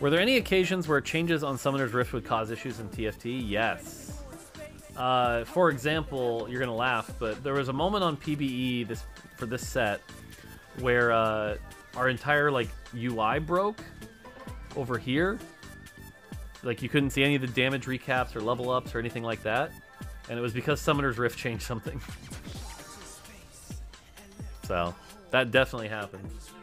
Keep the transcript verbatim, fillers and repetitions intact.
Were there any occasions where changes on Summoner's Rift would cause issues in T F T? Yes. Uh, for example, you're gonna laugh, but there was a moment on P B E this for this set where uh, our entire like U I broke over here. Like you couldn't see any of the damage recaps or level ups or anything like that, and it was because Summoner's Rift changed something. So that definitely happened.